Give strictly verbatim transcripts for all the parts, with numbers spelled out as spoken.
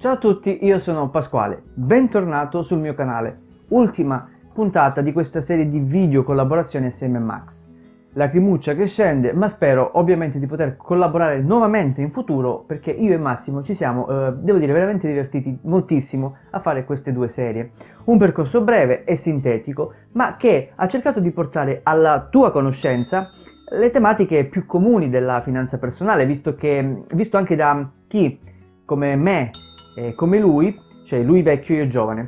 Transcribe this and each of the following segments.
Ciao a tutti, io sono Pasquale, bentornato sul mio canale. Ultima puntata di questa serie di video collaborazioni assieme a Max. Lacrimuccia che scende, ma spero ovviamente di poter collaborare nuovamente in futuro perché io e Massimo ci siamo, eh, devo dire, veramente divertiti moltissimo a fare queste due serie. Un percorso breve e sintetico, ma che ha cercato di portare alla tua conoscenza le tematiche più comuni della finanza personale, visto che, visto anche da chi come me e come lui, cioè lui vecchio e io giovane,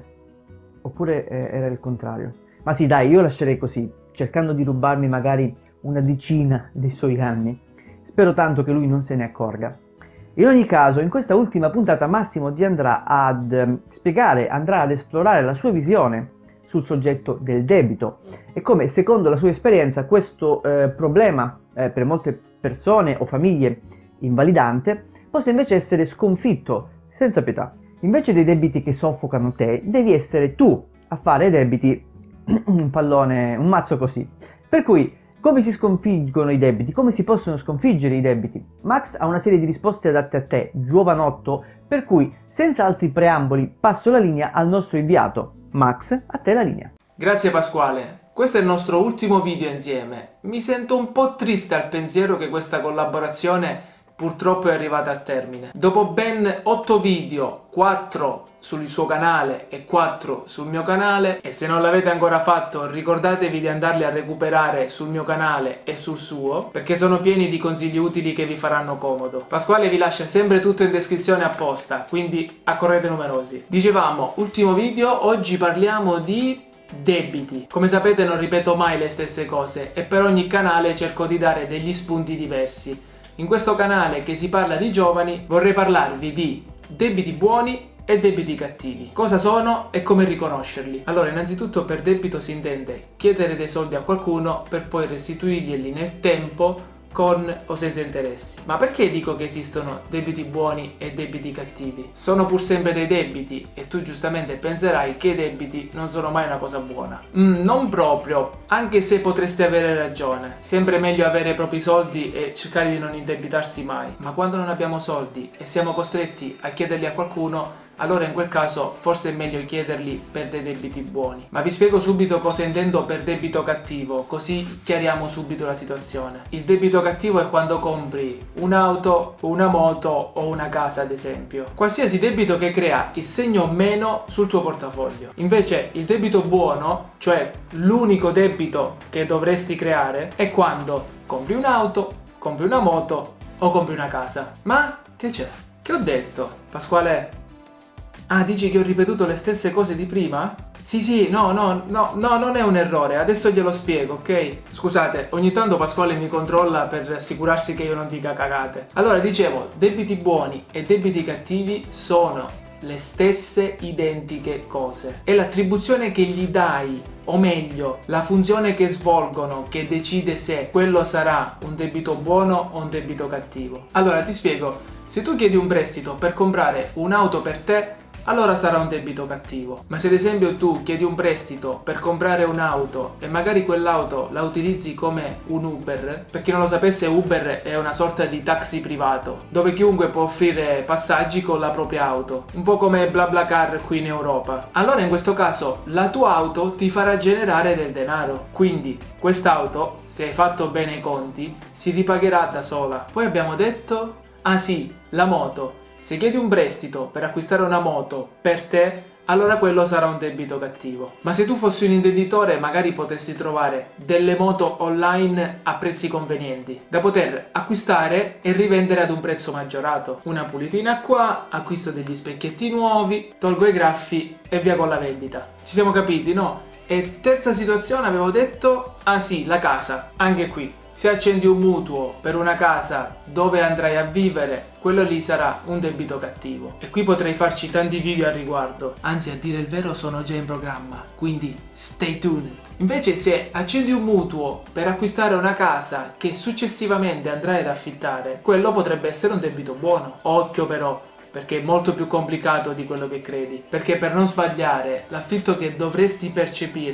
oppure eh, era il contrario. Ma sì, dai, io lascerei così, cercando di rubarmi magari una decina dei suoi anni. Spero tanto che lui non se ne accorga. In ogni caso, in questa ultima puntata Massimo ti andrà ad eh, spiegare, andrà ad esplorare la sua visione sul soggetto del debito e come, secondo la sua esperienza, questo eh, problema eh, per molte persone o famiglie invalidante possa invece essere sconfitto senza pietà. Invece dei debiti che soffocano te, devi essere tu a fare i debiti un pallone, un mazzo così. Per cui, come si sconfiggono i debiti? Come si possono sconfiggere i debiti? Max ha una serie di risposte adatte a te, giovanotto, per cui, senza altri preamboli, passo la linea al nostro inviato. Max, a te la linea. Grazie Pasquale. Questo è il nostro ultimo video insieme. Mi sento un po' triste al pensiero che questa collaborazione purtroppo è arrivata al termine. Dopo ben otto video, quattro sul suo canale e quattro sul mio canale, e se non l'avete ancora fatto ricordatevi di andarli a recuperare sul mio canale e sul suo, perché sono pieni di consigli utili che vi faranno comodo. Pasquale vi lascia sempre tutto in descrizione apposta, quindi accorrete numerosi. Dicevamo, ultimo video, oggi parliamo di debiti. Come sapete non ripeto mai le stesse cose e per ogni canale cerco di dare degli spunti diversi. In questo canale che si parla di giovani vorrei parlarvi di debiti buoni e debiti cattivi. Cosa sono e come riconoscerli? Allora, innanzitutto per debito si intende chiedere dei soldi a qualcuno per poi restituirglieli nel tempo con o senza interessi. Ma perché dico che esistono debiti buoni e debiti cattivi? Sono pur sempre dei debiti e tu giustamente penserai che i debiti non sono mai una cosa buona. Mm, non proprio, anche se potresti avere ragione. Sempre meglio avere i propri soldi e cercare di non indebitarsi mai. Ma quando non abbiamo soldi e siamo costretti a chiederli a qualcuno, allora in quel caso forse è meglio chiederli per dei debiti buoni. Ma vi spiego subito cosa intendo per debito cattivo, così chiariamo subito la situazione. Il debito cattivo è quando compri un'auto, una moto o una casa, ad esempio. Qualsiasi debito che crea il segno meno sul tuo portafoglio. Invece il debito buono, cioè l'unico debito che dovresti creare, è quando compri un'auto, compri una moto o compri una casa. Ma che c'è? Che ho detto? Pasquale? Ah, dici che ho ripetuto le stesse cose di prima? Sì, sì, no, no, no, no, non è un errore, adesso glielo spiego, ok? Scusate, ogni tanto Pasquale mi controlla per assicurarsi che io non dica cagate. Allora, dicevo, debiti buoni e debiti cattivi sono le stesse identiche cose. È l'attribuzione che gli dai, o meglio, la funzione che svolgono che decide se quello sarà un debito buono o un debito cattivo. Allora, ti spiego, se tu chiedi un prestito per comprare un'auto per te, allora sarà un debito cattivo. Ma se ad esempio tu chiedi un prestito per comprare un'auto e magari quell'auto la utilizzi come un Uber, per chi non lo sapesse Uber è una sorta di taxi privato, dove chiunque può offrire passaggi con la propria auto, un po' come BlaBlaCar qui in Europa. Allora in questo caso la tua auto ti farà generare del denaro, quindi quest'auto, se hai fatto bene i conti, si ripagherà da sola. Poi abbiamo detto, ah sì, la moto. Se chiedi un prestito per acquistare una moto per te, allora quello sarà un debito cattivo. Ma se tu fossi un intenditore magari potresti trovare delle moto online a prezzi convenienti, da poter acquistare e rivendere ad un prezzo maggiorato. Una pulitina qua, acquisto degli specchietti nuovi, tolgo i graffi e via con la vendita. Ci siamo capiti, no? E terza situazione avevo detto, ah sì, la casa, anche qui. Se accendi un mutuo per una casa dove andrai a vivere, quello lì sarà un debito cattivo. E qui potrei farci tanti video al riguardo, anzi a dire il vero sono già in programma, quindi stay tuned. Invece se accendi un mutuo per acquistare una casa che successivamente andrai ad affittare, quello potrebbe essere un debito buono. Occhio però, perché è molto più complicato di quello che credi, perché per non sbagliare l'affitto che dovresti percepire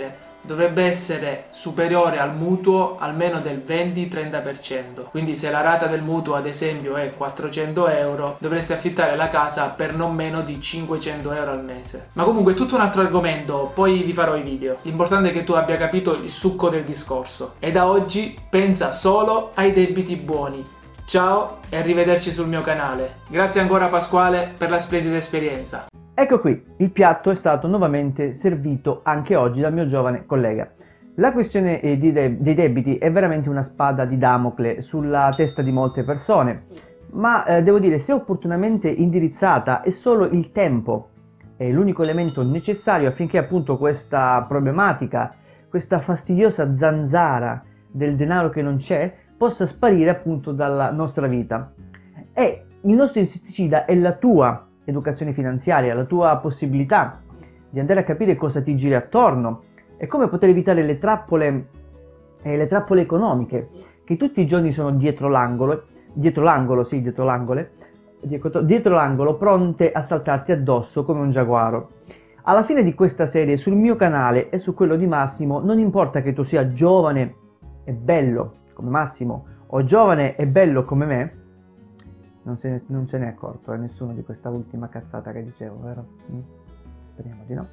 dovrebbe essere superiore al mutuo almeno del venti trenta per cento. Quindi se la rata del mutuo ad esempio è quattrocento euro, dovresti affittare la casa per non meno di cinquecento euro al mese. Ma comunque è tutto un altro argomento, poi vi farò i video. L'importante è che tu abbia capito il succo del discorso. E da oggi pensa solo ai debiti buoni. Ciao e arrivederci sul mio canale. Grazie ancora Pasquale per la splendida esperienza. Ecco qui, il piatto è stato nuovamente servito anche oggi dal mio giovane collega. La questione eh, di de- dei debiti è veramente una spada di Damocle sulla testa di molte persone, ma eh, devo dire, se opportunamente indirizzata, è solo il tempo è l'unico elemento necessario affinché appunto questa problematica, questa fastidiosa zanzara del denaro che non c'è, possa sparire appunto dalla nostra vita. E il nostro insetticida è la tua educazione finanziaria, la tua possibilità di andare a capire cosa ti gira attorno e come poter evitare le trappole, eh, le trappole economiche che tutti i giorni sono dietro l'angolo, dietro l'angolo, sì, dietro l'angolo, dietro, dietro l'angolo, pronte a saltarti addosso come un giaguaro. Alla fine di questa serie sul mio canale e su quello di Massimo, non importa che tu sia giovane e bello come Massimo o giovane e bello come me, non se ne, non se ne è accorto eh, nessuno di questa ultima cazzata che dicevo, vero? Mm? Speriamo di no.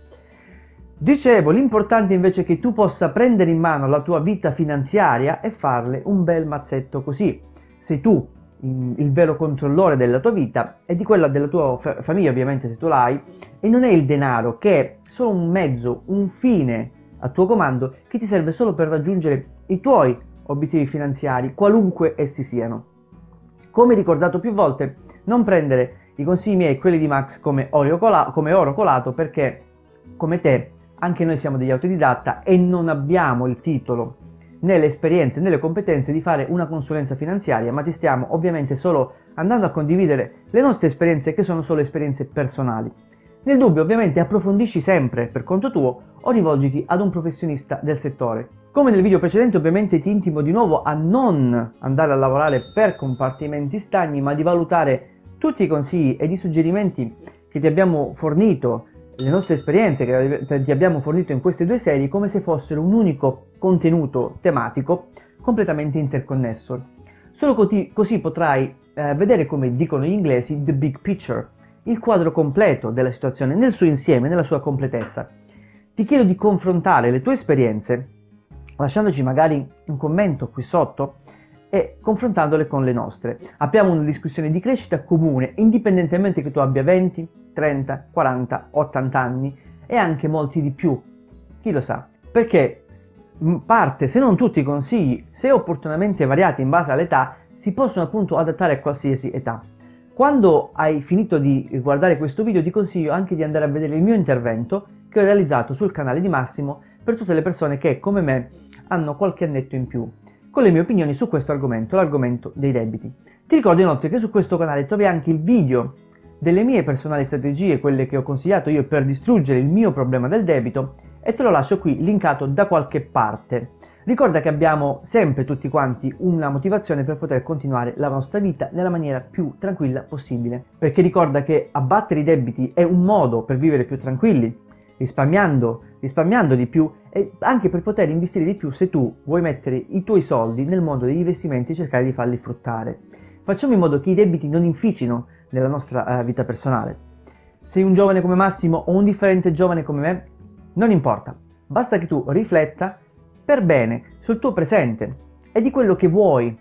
Dicevo, l'importante invece è che tu possa prendere in mano la tua vita finanziaria e farle un bel mazzetto così. Sei tu il vero controllore della tua vita e di quella della tua fa- famiglia, ovviamente, se tu l'hai, e non è il denaro, che è solo un mezzo, un fine a tuo comando che ti serve solo per raggiungere i tuoi obiettivi finanziari, qualunque essi siano. Come ricordato più volte, non prendere i consigli miei e quelli di Max come oro, cola- come oro colato, perché come te anche noi siamo degli autodidatta e non abbiamo il titolo né le esperienze né le competenze di fare una consulenza finanziaria, ma ti stiamo ovviamente solo andando a condividere le nostre esperienze, che sono solo esperienze personali. Nel dubbio ovviamente approfondisci sempre per conto tuo o rivolgiti ad un professionista del settore. Come nel video precedente ovviamente ti intimo di nuovo a non andare a lavorare per compartimenti stagni, ma di valutare tutti i consigli ed i suggerimenti che ti abbiamo fornito, le nostre esperienze che ti abbiamo fornito in queste due serie, come se fossero un unico contenuto tematico completamente interconnesso. Solo così, così potrai eh, vedere, come dicono gli inglesi, the big picture, il quadro completo della situazione nel suo insieme, nella sua completezza. Ti chiedo di confrontare le tue esperienze, lasciandoci magari un commento qui sotto e confrontandole con le nostre. Apriamo una discussione di crescita comune, indipendentemente che tu abbia venti, trenta, quaranta, ottanta anni e anche molti di più, chi lo sa, perché parte, se non tutti i consigli, se opportunamente variati in base all'età, si possono appunto adattare a qualsiasi età. Quando hai finito di guardare questo video ti consiglio anche di andare a vedere il mio intervento che ho realizzato sul canale di Massimo per tutte le persone che, come me, hanno qualche annetto in più, con le mie opinioni su questo argomento, l'argomento dei debiti. Ti ricordo inoltre che su questo canale trovi anche il video delle mie personali strategie, quelle che ho consigliato io per distruggere il mio problema del debito, e te lo lascio qui linkato da qualche parte. Ricorda che abbiamo sempre tutti quanti una motivazione per poter continuare la nostra vita nella maniera più tranquilla possibile, perché ricorda che abbattere i debiti è un modo per vivere più tranquilli, risparmiando, risparmiando di più, e anche per poter investire di più se tu vuoi mettere i tuoi soldi nel mondo degli investimenti e cercare di farli fruttare. Facciamo in modo che i debiti non inficino nella nostra uh, vita personale. Sei un giovane come Massimo o un differente giovane come me, non importa, basta che tu rifletta per bene sul tuo presente e di quello che vuoi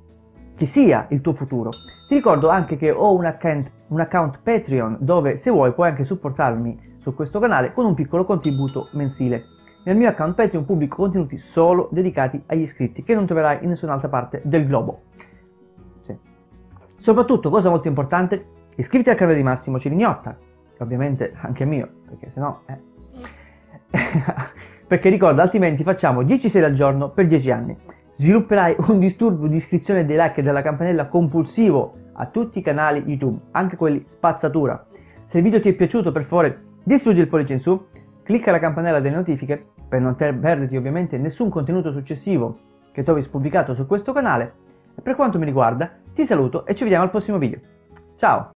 che sia il tuo futuro. Ti ricordo anche che ho un account, un account Patreon dove, se vuoi, puoi anche supportarmi su questo canale con un piccolo contributo mensile. Nel mio account Patreon pubblico contenuti solo dedicati agli iscritti, che non troverai in nessun'altra parte del globo. Sì. Soprattutto, cosa molto importante, iscriviti al canale di Massimo Cirignotta, ovviamente anche mio, perché sennò... Eh. Perché ricorda, altrimenti facciamo dieci serie al giorno per dieci anni. Svilupperai un disturbo di iscrizione, dei like e della campanella compulsivo a tutti i canali YouTube, anche quelli spazzatura. Se il video ti è piaciuto, per favore distruggi il pollice in su, clicca la campanella delle notifiche per non perderti ovviamente nessun contenuto successivo che trovi pubblicato su questo canale. E per quanto mi riguarda, ti saluto e ci vediamo al prossimo video. Ciao!